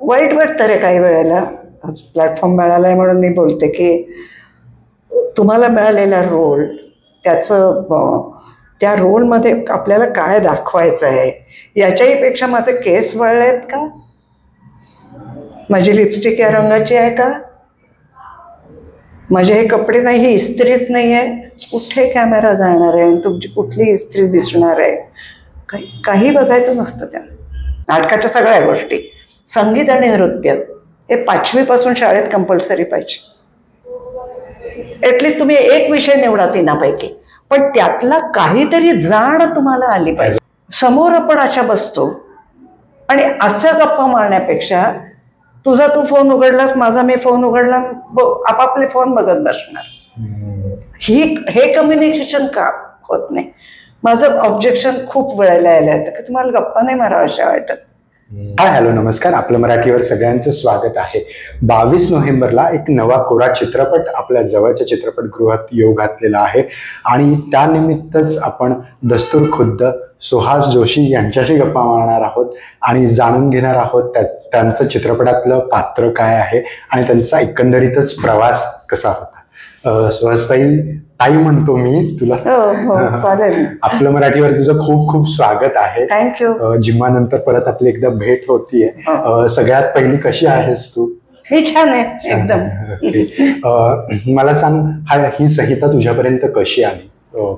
वाईट वाटतं रे काही वेळेला. आज प्लॅटफॉर्म मिळालाय म्हणून मी बोलते की तुम्हाला मिळालेला रोल त्या रोलमध्ये आपल्याला काय दाखवायचं आहे याच्याही पेक्षा माझे केस वळले आहेत का, माझी लिपस्टिक या रंगाची आहे का, माझे हे कपडे नाही, ही इस्त्रीच नाही आहे, कुठे कॅमेरा जाणार आहे आणि तुमची कुठली इस्त्री दिसणार आहे, काही बघायचं नसतं त्यांना. नाटकाच्या सगळ्या गोष्टी, संगीत आणि नृत्य हे 5वी पासून शाळेत कंपल्सरी पाहिजे. ॲटलीस्ट तुम्ही एक विषय निवडा 3पैकी, पण त्यातला काहीतरी जाण तुम्हाला आली पाहिजे. समोर आपण अशा बसतो आणि असं गप्पा मारण्यापेक्षा तुझा तू फोन उघडलास, माझा मी फोन उघडला, आपापले फोन बघत बसणार. हे कम्युनिकेशन का होत नाही? माझं ऑब्जेक्शन खूप वेळेला आलं की तुम्हाला गप्पा नाही मारावं अशा वाटत. हाय, हॅलो, नमस्कार. आपलं मराठीवर सगळ्यांचं स्वागत आहे. 22 नोव्हेंबरला एक नवा कोरा चित्रपट आपल्या जवळच्या चित्रपटगृहात येऊ घातलेला आहे आणि त्यानिमित्तच आपण दस्तूर खुद्द सुहास जोशी यांच्याशी गप्पा मारणार आहोत आणि जाणून घेणार आहोत त्यांचं चित्रपटातलं पात्र काय आहे आणि त्यांचा एकंदरीतच प्रवास कसा होता. सुहासताई, ताई म्हणतो मी तुला. आपलं मराठीवर तुझं खूप खूप स्वागत आहे. थँक्यू. जिम्मानंतर परत आपली एकदा भेट होतीये. सगळ्यात पहिली कशी आहेस तू? मी छान आहे एकदम. मला सांग, ही संहिता तुझ्यापर्यंत कशी आली?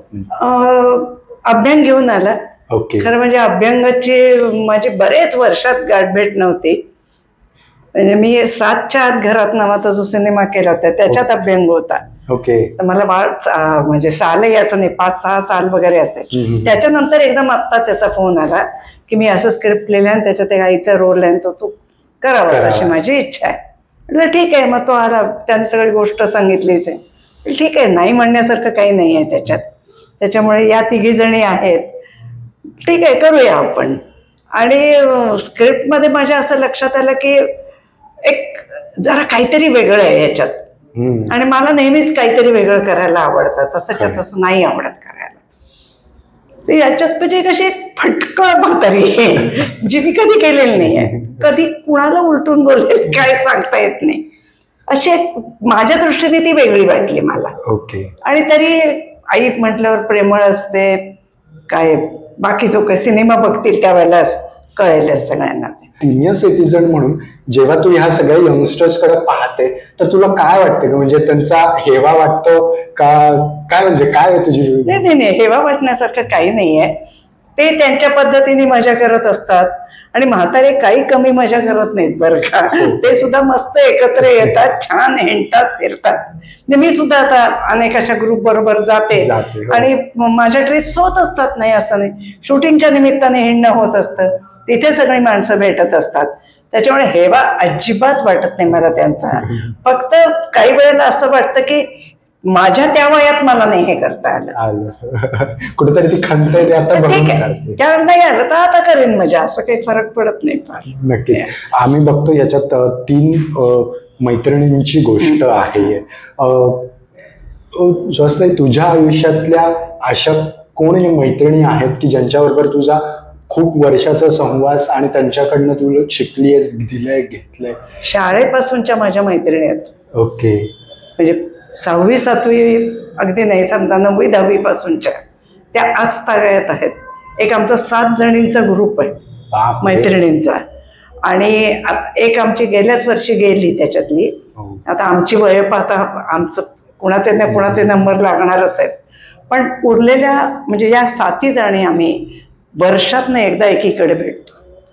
अभ्यंग घेऊन आला. ओके. खरं म्हणजे अभ्यंगाची माझी बरेच वर्षात गाठभेट नव्हती. म्हणजे मी 7च्या आत घरात नावाचा जो सिनेमा केला होता त्याच्यात अभ्यंग होता. ओके. तर मला म्हणजे सालही आठवण नाही, 5-6 साल वगैरे असेल. त्याच्यानंतर एकदम आत्ता त्याचा फोन आला की मी असं स्क्रिप्ट लिहिलं आणि त्याच्यात एक आईचा रोल आहे, तो तू करावास अशी माझी इच्छा आहे. म्हटलं ठीक आहे. मग तो आला, त्याने सगळी गोष्ट सांगितलीच आहे. ठीक आहे, नाही म्हणण्यासारखं काही नाही आहे त्याच्यात. त्याच्यामुळे या 3घी जणी आहेत, ठीक आहे करूया आपण. आणि स्क्रिप्टमध्ये माझ्या असं लक्षात आलं की एक जरा काहीतरी वेगळं आहे याच्यात आणि मला नेहमीच काहीतरी वेगळं करायला आवडतं, तसंच्या तसं नाही आवडत करायला. तर याच्यात म्हणजे कशी फटकळ म्हातारी आहे जी मी कधी केलेली नाही आहे. कधी कुणाला उलटून बोलेल काय सांगता येत नाही, अशी माझ्या दृष्टीने ती वेगळी वाटली मला. ओके. आणि तरी आई म्हटल्यावर प्रेमळ असते, काय बाकी जो काही सिनेमा बघतील त्यावेळेला कळेलच सगळ्यांना. सिनियर सिटीजन म्हणून जेव्हा तू ह्या सगळ्या यंगस्टर्स कडे पाहते तर तुला काय वाटतं? म्हणजे त्यांचा हेवा वाटतो का? काय म्हणजे काय आहे तुझी? नाही, हेवा वाटण्यासारखं काही नाहीये. ते त्यांच्या पद्धतीने मजा करत असतात आणि म्हातारे काही कमी मजा करत नाहीत बरं का. ते सुद्धा मस्त एकत्र येतात, छान हिंडतात, फिरतात. मी सुद्धा आता अनेक अशा ग्रुप बरोबर जाते आणि माझ्या ट्रिप्स होत असतात, नाही असं नाही. शूटिंगच्या निमित्ताने हिंडणं होत असतं, तिथे सगळी माणसं भेटत असतात. त्याच्यामुळे हेवा अजिबात वाटत नाही मला त्यांचा. फक्त काही वेळेला असं वाटतं की माझ्या त्या वयात मला नाही हे करता आलं. कुठेतरी ती खंत आहे, आता ठीक आहे, त्यावेळेला नाही आलं तर आता करेन मजा, असं काही फरक पडत नाही फार. नक्कीच. आम्ही बघतो याच्यात 3 मैत्रिणींची गोष्ट आहे. सुहासताई, तुझ्या आयुष्यातल्या अशा कोण मैत्रिणी आहेत की ज्यांच्याबरोबर तुझा खूप वर्षाचा सहवास आणि त्यांच्याकडनं तू शिकलीयस, दिलंय, घेतलंय? शाळेपासूनच्या माझ्या मैत्रिणी आहेत. ओके. म्हणजे 6वी 7वी अगदी नाही, समजा 9वी 10वी पासूनच्या त्या आज तागायत आहेत. एक आमचा 7 जणींचा ग्रुप आहे मैत्रिणींचा. आणि एक आमची गेल्याच वर्षी गेली त्याच्यातली. आता आमची वय पाहता आमचं कुणाचे ना कुणाचे नंबर लागणारच आहेत. पण उरलेल्या म्हणजे या 7 जणी आम्ही वर्षातनं एकदा एकीकडे भेटतो.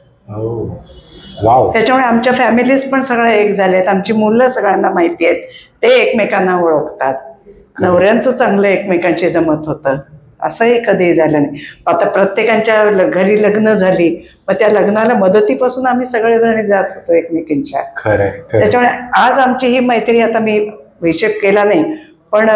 त्याच्यामुळे आमच्या फॅमिलीज पण सगळ्या एक झाल्यात. आमची मुलं सगळ्यांना माहिती आहेत, ते एकमेकांना ओळखतात. नवऱ्यांचं चांगलं एकमेकांशी जमत होतं, असंही कधीही झालं नाही. आता प्रत्येकांच्या घरी लग्न झाली, मग त्या लग्नाला मदतीपासून आम्ही सगळेजण जात होतो एकमेकींच्या. त्याच्यामुळे आज आमची ही मैत्री, आता मी हिशेब केला नाही पण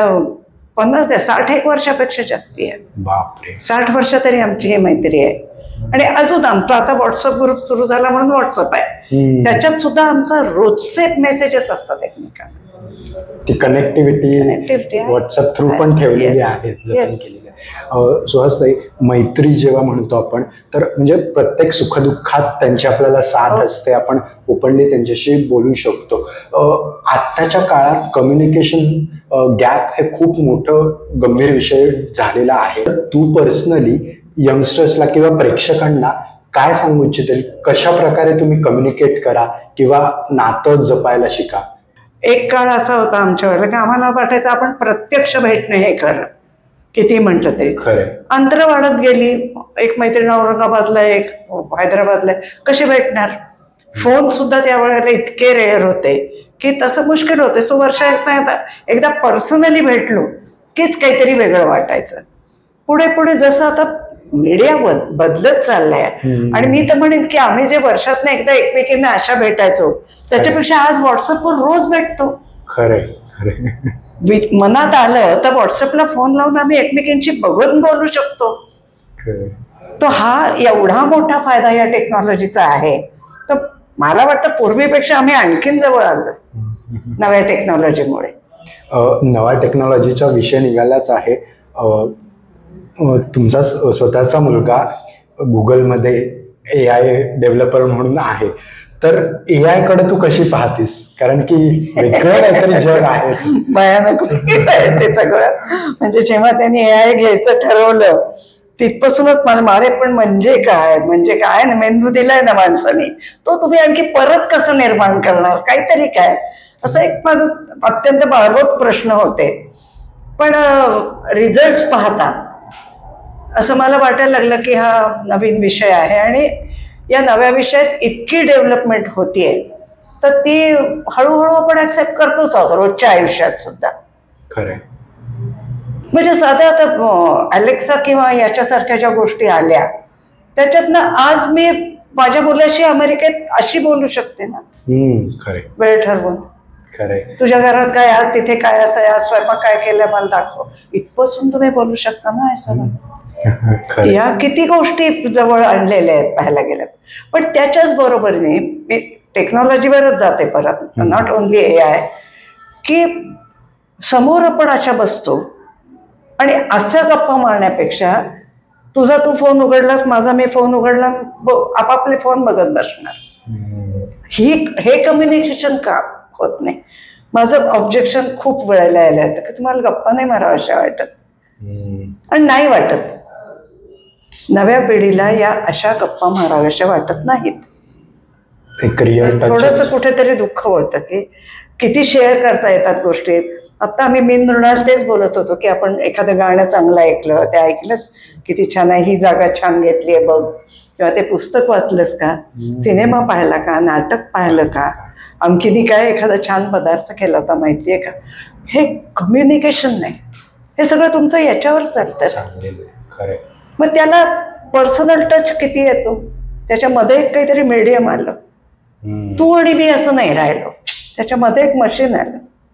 60 वर्षापेक्षा जास्ती आहे. बापरे. 60 वर्ष तरी आमची ही मैत्री आहे. आणि अजून आमचा आता व्हॉट्सअप ग्रुप सुरू झाला म्हणून व्हॉट्सअप आहे, त्याच्यात सुद्धा आमचा रोजचे मेसेजेस असतात एकमेकांना. ती कनेक्टिव्हिटी व्हॉट्सअप थ्रू पण ठेवलेली आहे, जतन केलेली आहे. सुहासताई, मैत्री जेव्हा म्हणतो आपण तर म्हणजे प्रत्येक सुखदुःखात त्यांची आपल्याला साथ असते, आपण ओपनली त्यांच्याशी बोलू शकतो. आत्ताच्या काळात कम्युनिकेशन गॅप हे खूप मोठं गंभीर विषय झालेला आहे. तू पर्सनली यंगस्टर्सला किंवा प्रेक्षकांना काय सांगू इच्छिते, कशा प्रकारे तुम्ही कम्युनिकेट करा किंवा नातं जपायला शिका? एक काळ असा होता आमच्या वेळेला की आम्हाला वाटायचं आपण प्रत्यक्ष भेटणे हे खरं, किती म्हटलं तरी खरं. अंतर वाढत गेली. एक मैत्रीण औरंगाबादला, एक हैदराबादला, कशी भेटणार? फोन सुद्धा त्यावेळेला इतके रेअर होते की तसं मुश्किल होते. वर्षात एकदा पर्सनली भेटलो कीच काहीतरी वेगळं वाटायचं. पुढे पुढे जसं आता मीडिया बदलत चाललाय आणि मी तर म्हणेन की आम्ही जे वर्षात एकदा एकमेकींना अशा भेटायचो त्याच्यापेक्षा आज व्हॉट्सअपवर रोज भेटतो. खरंय. मनात आलं तर व्हॉट्सअपला फोन लावून आम्ही एकमेकींची बघून बोलू शकतो. तो हा एवढा मोठा फायदा या टेक्नॉलॉजीचा आहे. तर मला वाटतं पूर्वीपेक्षा आम्ही आणखीन जवळ आलो नव्या टेक्नॉलॉजीमुळे. नव्या टेक्नॉलॉजीचा विषय निघालाच आहे. तुमचा स्वतःचा मुलगा गुगलमध्ये AI डेव्हलपर म्हणून आहे, तर AI कडे तू कशी पाहतीस? कारण की वेगळं काहीतरी जग आहे. भयानक ते सगळं. म्हणजे जेव्हा त्यांनी AI घ्यायचं ठरवलं तिथपासूनच मला पण म्हणजे काय ना, मेंदू दिलाय ना माणसाने, तो तुम्ही आणखी परत कसं निर्माण करणार, काहीतरी काय, असं एक माझं अत्यंत बाळगोट प्रश्न होते. पण रिझल्ट पाहता असं मला वाटायला लागलं की हा नवीन विषय आहे आणि या नव्या विषयात इतकी डेव्हलपमेंट होतीये तर ती हळूहळू आपण ऍक्सेप्ट करतोच आहोत रोजच्या आयुष्यात सुद्धा. खरंय. म्हणजे साध्या आता अलेक्सा किंवा याच्यासारख्या ज्या गोष्टी आल्या त्याच्यातनं आज मी माझ्या मुलाशी अमेरिकेत अशी बोलू शकते ना. खरंय. वेळ ठरवून. खरंय. तुझ्या घरात काय, आज तिथे काय असं, आज स्वयंपाक काय केलं मला दाखव, इथपासून तुम्ही बोलू शकता ना. असं या किती गोष्टी जवळ आणलेल्या आहेत पाहायला गेल्यात. पण त्याच्याच बरोबरीने मी टेक्नॉलॉजीवरच जाते परत, नॉट ओनली AI, की समोर आपण अशा बसतो आणि अशा गप्पा मारण्यापेक्षा तुझा तू फोन उघडलास, माझा मी फोन उघडला, आपापले फोन बघत बसणार. हे कम्युनिकेशन का होत नाही? माझं ऑब्जेक्शन खूप वेळेला यायला येतं की तुम्हाला गप्पा नाही माराव्याशा वाटत, आणि नाही वाटत. नव्या पिढीला या अशा गप्पा माराव्याशा वाटत नाहीत. थोडंसं कुठेतरी दुःख होतं की किती शेअर करता येतात गोष्टी. आता आम्ही मृणाल तेच बोलत होतो की आपण एखादं गाणं चांगलं ऐकलं, ते ऐकलंस किती छान आहे, ही जागा छान घेतली आहे बघ, किंवा ते पुस्तक वाचलंस का, सिनेमा पाहिला का, नाटक पाहिलं का, आणखीनी काय एखादा छान पदार्थ केला होता माहितीये का. हे कम्युनिकेशन नाही, हे सगळं तुमचं याच्यावर चालतं. मग त्याला पर्सनल टच किती येतो, त्याच्यामध्ये काहीतरी मीडियम आलं. तू आणि मी असं नाही राहिलो, त्याच्यामध्ये एक मशीन आलं.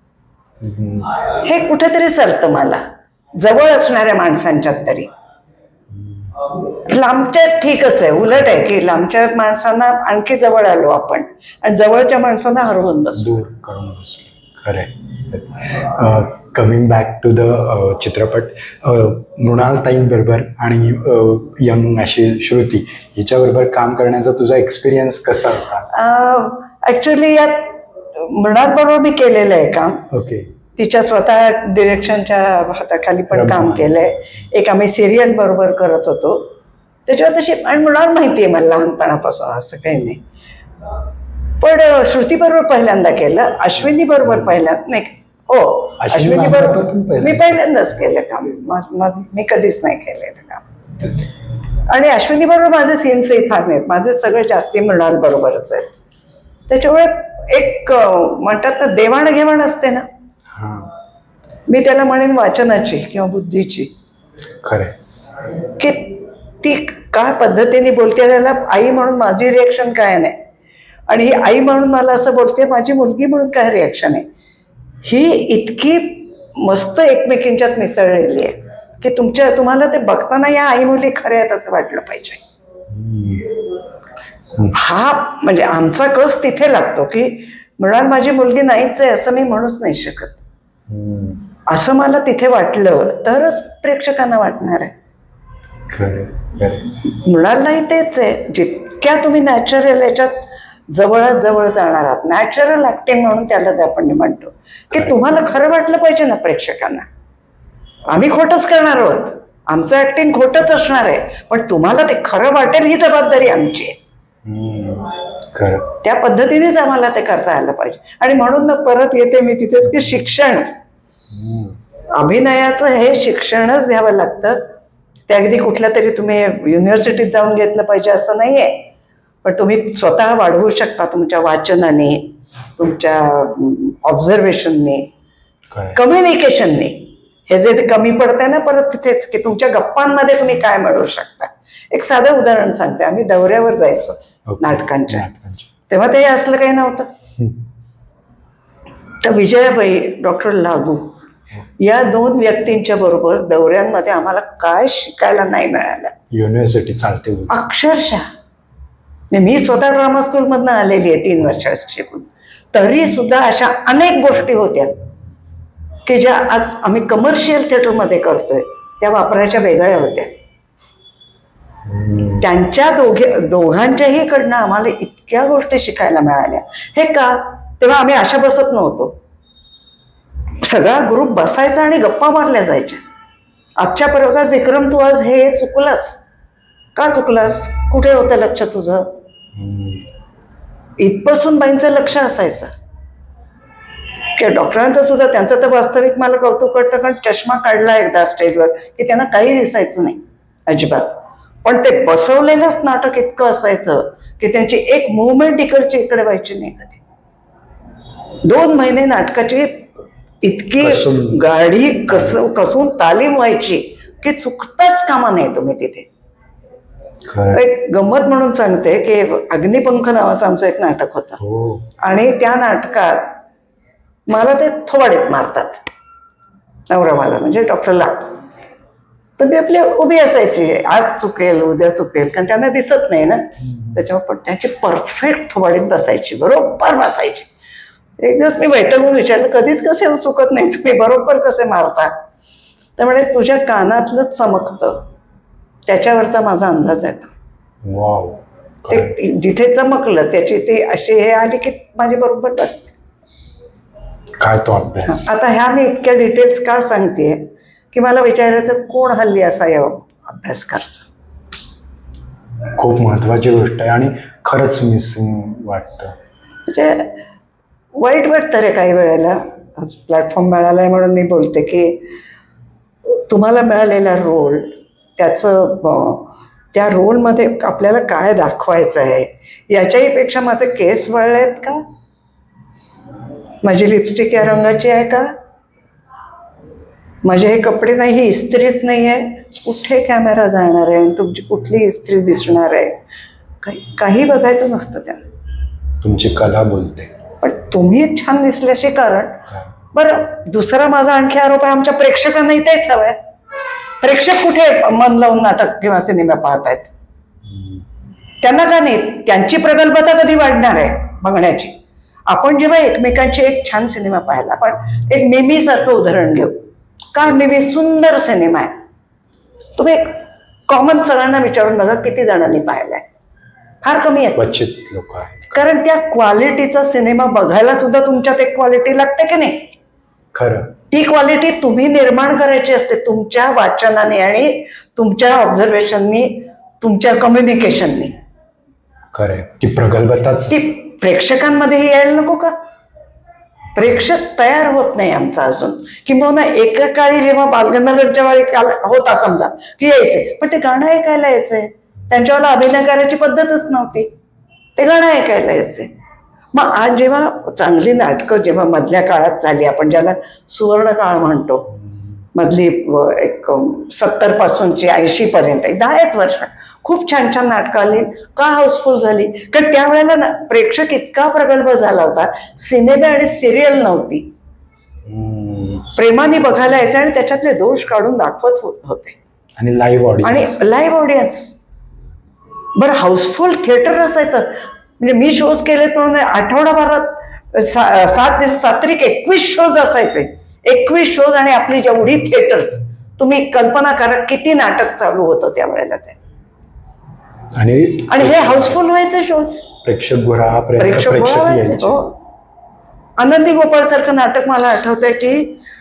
हे कुठेतरी चालतं मला जवळ असणाऱ्या माणसांच्यात तरी. लांबच्या ठीकच आहे, उलट आहे की लांबच्या माणसांना आणखी जवळ आलो आपण आणि जवळच्या माणसांना हरवून बसलो, दूर करून बसलो. खरंय. कमिंग बॅक टू द चित्रपट, मृणाल ताईंबरोबर आणि यंग अशी श्रुती हिच्याबरोबर काम करण्याचा तुझा एक्सपिरियन्स कसा होता? ऍक्च्युली यात मृणाल बरोबर मी केलेलं आहे काम. ओके. तिच्या स्वतः डिरेक्शनच्या हाताखाली पण काम केलंय. एक आम्ही सिरियल बरोबर करत होतो त्याच्यावर तशी, आणि मृणाल माहिती आहे मला लहानपणापासून, असं काही नाही. पण श्रुती बरोबर पहिल्यांदा केलं, अश्विनी बरोबर पहिल्यांदा नाही. हो, अश्विनी बरोबर मी पहिल्यांदाच केलं काम, मी कधीच नाही केलेलं काम. आणि अश्विनी बरोबर माझे सीन्सही फार नाहीत, माझे सगळे जास्ती मृणाल बरोबरच आहेत. त्याच्यामुळे एक म्हणतात ना देवाणघेवाण असते ना, मी त्याला म्हणेन वाचनाची किंवा बुद्धीची. खरं की ती काय पद्धतीने बोलते, त्याला आई म्हणून माझी रिएक्शन काय नाही, आणि ही आई म्हणून मला असं बोलते, माझी मुलगी म्हणून काय रिएक्शन आहे. ही इतकी मस्त एकमेकींच्यात मिसळलेली आहे की तुम्हाला ते बघताना या आई मुली खऱ्या आहेत असं वाटलं पाहिजे. हा म्हणजे आमचा कस तिथे लागतो की मृणाल माझी मुलगी नाहीच आहे असं मी म्हणूच नाही शकत. असं मला तिथे वाटलं तरच प्रेक्षकांना वाटणार आहे. मुळालाही तेच आहे, जितक्या तुम्ही नॅचरल याच्यात जवळच जवळ जाणार आहात, नॅचरल ऍक्टिंग म्हणून त्यालाच आपण म्हणतो, की तुम्हाला खरं वाटलं पाहिजे ना प्रेक्षकांना. आम्ही खोटंच करणार आहोत, आमचं ऍक्टिंग खोटंच असणार आहे, पण तुम्हाला ते खरं वाटेल ही जबाबदारी आमची आहे. त्या पद्धतीनेच आम्हाला ते करता आलं पाहिजे. आणि म्हणून परत येते मी तिथेच की शिक्षण, अभिनयाचं हे शिक्षणच घ्यावं लागतं. ते अगदी कुठल्या तरी तुम्ही युनिव्हर्सिटीत जाऊन घेतलं पाहिजे असं नाहीये, पण तुम्ही स्वतः वाढवू शकता तुमच्या वाचनाने, तुमच्या ऑब्झर्वेशनने, कम्युनिकेशनने. हे जे कमी पडतंय ना परत तिथेच, की तुमच्या गप्पांमध्ये तुम्ही काय मिळवू शकता. एक साधं उदाहरण सांगते. आम्ही दौऱ्यावर जायचो नाटकांच्या, तेव्हा ते असलं काही नव्हतं. तर विजयाबाई, डॉक्टर लागू या 2 व्यक्तींच्या बरोबर दौऱ्यांमध्ये आम्हाला काय शिकायला नाही मिळालं. युनिव्हर्सिटी चालते अक्षरशः. मी स्वतः ड्रामा स्कूलमधनं आलेली आहे 3 वर्ष शिकून, तरी सुद्धा अशा अनेक गोष्टी होत्या की ज्या आज आम्ही कमर्शियल थिएटरमध्ये करतोय त्या वापरायच्या वेगळ्या होत्या. त्यांच्या दोघांच्याही कडनं आम्हाला इतक्या गोष्टी शिकायला मिळाल्या. हे का? तेव्हा आम्ही अशा बसत नव्हतो. सगळा ग्रुप बसायचा आणि गप्पा मारल्या जायच्या. आजच्या प्रयोगात विक्रम तू आज हे चुकलास का? चुकलास? कुठे होतं लक्ष तुझं? इथपासून बाईंचं लक्ष असायचं. की डॉक्टरांचं सुद्धा, त्यांचं तर वास्तविक मला कौतुक वाटतं, कारण चष्मा काढला एकदा स्टेजवर की त्यांना काही दिसायचं नाही अजिबात. पण ते बसवलेलंच नाटक इतकं असायचं की त्यांची एक मुवमेंट इकडची इकडे व्हायची नाही कधी. 2 महिने नाटकाची इतकी गाडी कसून तालीम व्हायची की चुकताच कामा नाही तुम्ही तिथे. एक गंमत म्हणून सांगते की अग्निपंख नावाचं आमचं एक नाटक होतं, आणि त्या नाटकात मला ते थोबाडीत मारतात. नवरा माझा म्हणजे डॉक्टर लागतो. तर मी आपली उभी असायची, आज चुकेल उद्या चुकेल, कारण त्यांना दिसत नाही ना त्याच्यावर. पण त्याची परफेक्ट थोबाडीत बसायची, बरोबर बसायची. एक दिवस मी वैतागून विचारलं, कधीच कसे चुकत नाही तुम्ही, बरोबर कसे मारता? त्यामुळे तुझ्या कानातलं चमकतं, त्याच्यावरचा माझा अंदाज येतो. ते जिथे चमकलं त्याची ती अशी हे आली की माझी बरोबर बसते. काय तो अभ्यास. आता ह्या मी इतक्या डिटेल्स का सांगतेय की मला विचारायचं, कोण हल्ली असा या अभ्यास करतं? खूप महत्वाची गोष्ट आहे आणि खरंच मिसिंग वाटतं. म्हणजे वाईट वाटतं रे काही वेळेला. आज प्लॅटफॉर्म मिळालाय म्हणून मी बोलते की तुम्हाला मिळालेला रोल, त्या रोलमध्ये आपल्याला काय दाखवायचं आहे याच्याही पेक्षा माझे केस वळले आहेत का, माझी लिपस्टिक या रंगाची आहे का, माझे हे कपडे नाही, ही इस्त्रीच नाही आहे, कुठे कॅमेरा जाणार आहे, तुमची कुठली इस्त्री दिसणार आहे, काही बघायचं नसतं त्यांना. तुमची कला बोलते. पण तुम्ही छान दिसल्याशी कारण. बरं, दुसरा माझा आणखी आरोप आहे, आमच्या प्रेक्षकांनाही तेच हवंय. प्रेक्षक कुठे मन लावून नाटक किंवा सिनेमा पाहत आहेत? त्यांना का नाही? त्यांची प्रगल्भता कधी वाढणार आहे बघण्याची? आपण जेव्हा एकमेकांची एक छान सिनेमा पाहायला, आपण एक मिमी सारखं उदाहरण घेऊ. काय मिमी सुंदर सिनेमा आहे, तुम्ही एक कॉमन सगळ्यांना विचारून बघा किती जणांनी पाहिलाय. फार कमी आहेत, क्वचित लोक आहेत. कारण त्या क्वालिटीचा सिनेमा बघायला सुद्धा तुमच्यात एक क्वालिटी लागते की नाही? खरं. ती क्वालिटी तुम्ही निर्माण करायची असते तुमच्या वाचनाने आणि तुमच्या ऑब्झर्वेशननी, तुमच्या कम्युनिकेशननी. खरं. ती प्रगल्भताच ती प्रेक्षकांमध्येही यायला नको का? प्रेक्षक तयार होत नाही आमचा अजून. किंवा एका काळी जेव्हा बालगंधर्वच्या वेळी होता समजा की यायचे, पण ते गाणं ऐकायला यायचंय. त्यांच्यावर अभिनय करायची पद्धतच नव्हती, ते गाणं ऐकायला यायचे. मग आज जेव्हा चांगली नाटकं जेव्हा मधल्या काळात झाली, आपण ज्याला सुवर्ण काळ म्हणतो, मधली एक 70 पासूनची 80 पर्यंत 10 वर्ष खूप छान छान नाटकं आली. का हाऊसफुल झाली? कारण त्यावेळेला ना प्रेक्षक इतका प्रगल्भ झाला होता, सिनेमा आणि सिरियल नव्हती, प्रेमाने बघायला यायचं आणि त्याच्यातले दोष काढून दाखवत होते. आणि लाईव्ह ऑडियन्स. बरं, हाऊसफुल थिएटर असायचं. म्हणजे मी शोज केले म्हणून आठवडाभरात 7 दिवस 7 तारीख 21 शोज असायचे 21 शोज आणि आपली जेवढी थिएटर्स, तुम्ही कल्पना करा किती नाटक चालू होतं त्यावेळेला ते. आणि हे हाऊसफुल व्हायचे शोज, प्रेक्षक गोळा प्रेक्षक गोळा व्हायचे. हो, आनंदी गोपाळ सारखं नाटक मला आठवतंय की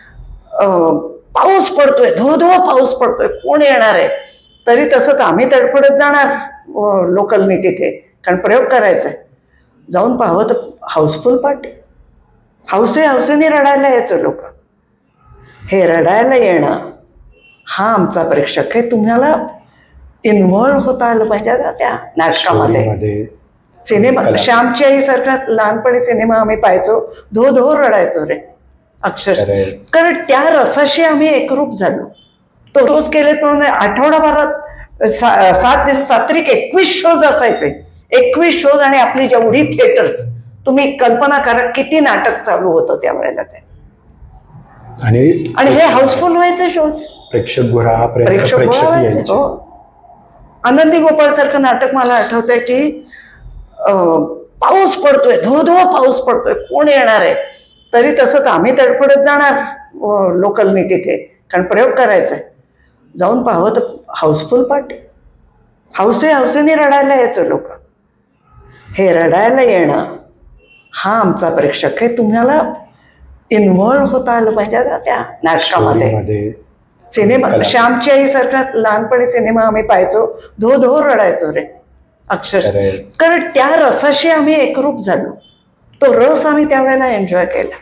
पाऊस पडतोय, धो धो पाऊस पडतोय, कोण येणार आहे, तरी तसंच आम्ही तडफडत जाणार लोकलनी तिथे, कारण प्रयोग करायचा. जाऊन पाहावं तर हाऊसफुल पार्टी, हौसेने रडायला यायचं लोक. हे रडायला येणं हा आमचा प्रेक्षक आहे. तुम्हाला इन्व्हॉल्व होता आलं पाहिजे ना त्या नाटकामध्ये. सिनेमा श्यामची आई सारखा लहानपणी सिनेमा आम्ही पाहायचो, धो धो रडायचो रे अक्षरशः, कारण त्या रसाशी आम्ही एकरूप झालो. तो रोज केले पण आठवडाभरात 7 दिवस 21 शोज असायचे. 21 शोज आणि आपली जेवढी थिएटर्स, तुम्ही कल्पना करा किती नाटक चालू होतं त्यावेळेला ते. आणि हे हाऊसफुल व्हायचे शोज, प्रेक्षक गोळा प्रेक्षक गोळा व्हायचे. हो, आनंदी गोपाळ सारखं नाटक मला आठवतंय की पाऊस पडतोय, धो धो पाऊस पडतोय, कोण येणार आहे, तरी तसंच आम्ही तडफडत जाणार लोकलनी तिथे, कारण प्रयोग करायचा. जाऊन पाहावं तर हाऊसफुल पार्टी, हौसेने रडायला यायचं लोक. हे रडायला येणं हा आमचा प्रेक्षक आहे. तुम्हाला इन्व्हॉल्व होता आलं पाहिजे ना त्या नाटकामध्ये. सिनेमा श्यामची आई सारखा लहानपणी सिनेमा आम्ही पाहायचो, धो धो रडायचो रे अक्षरशः, कारण त्या रसाशी आम्ही एकरूप झालो. तो रस आम्ही त्यावेळेला एन्जॉय केला.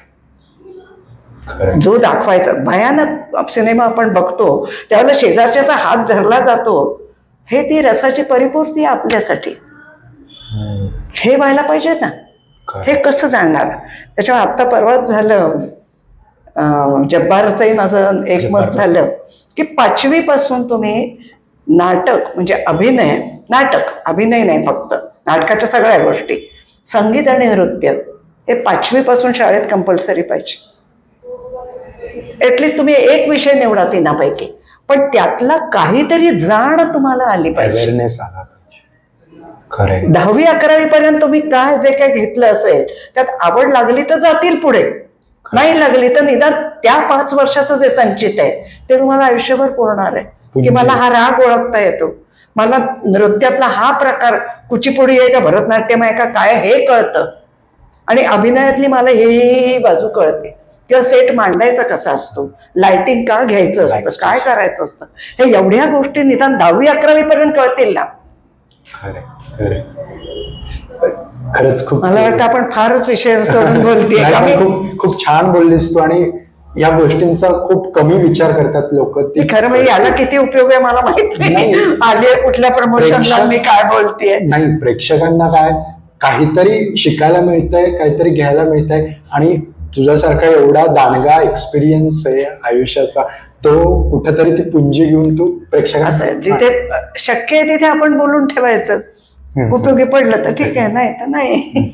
जो दाखवायचा भयानक सिनेमा आपण बघतो त्यावेळेला शेजारच्याचा हात धरला जातो, हे ती रसाची परिपूर्ती आपल्यासाठी. हे व्हायला पाहिजे ना. हे कसं जाणणार. त्याच्यामुळे आत्ता परवाच झालं, जब्बारचंही माझं एकमत झालं की 5वी पासून तुम्ही नाटक म्हणजे अभिनय नाही, फक्त नाटकाच्या सगळ्या गोष्टी, संगीत आणि नृत्य हे 5वी पासून शाळेत कंपल्सरी पाहिजे. ऍटलीस्ट तुम्ही एक विषय निवडा 3पैकी, पण त्यातला काहीतरी जाण तुम्हाला आली पाहिजे. 10वी 11वी पर्यंत तुम्ही काय जे काय घेतलं असेल त्यात आवड लागली तर जातील पुढे, नाही लागली तर निदान त्या 5 वर्षाचं जे संचित आहे ते तुम्हाला आयुष्यभर पुरणार आहे. की मला हा राग ओळखता येतो, मला नृत्यातला हा प्रकार कुचिपुडी आहे का भरतनाट्यम आहे का काय हे कळतं, आणि अभिनयातली मला ही बाजू कळते, किंवा सेट मांडायचा कसा असतो, लाइटिंग का घ्यायचं असतं, काय करायचं असतं, हे एवढ्या गोष्टी निदान 10वी 11वी पर्यंत कळतील ना. खरंच खूप मला वाटतं आपण फारच विषय सोडून बोलते. खूप छान बोललीस तू. आणि या गोष्टींचा खूप कमी विचार करतात लोक. खरं म्हणजे याला किती उपयोग आहे मला माहित नाही. आले कुठल्या प्रमोशनला मी काय बोलतेय. नाही, प्रेक्षकांना काहीतरी शिकायला मिळतंय, काहीतरी घ्यायला मिळतंय. आणि तुझ्यासारखा एवढा दांडगा एक्सपिरियन्स आहे आयुष्याचा, तो कुठेतरी ती पुंजी घेऊन तू प्रेक्षकांना जिथे शक्य आहे तिथे आपण बोलून ठेवायचं. उपयोगी पडलं तर ठीक आहे, नाही तर नाही.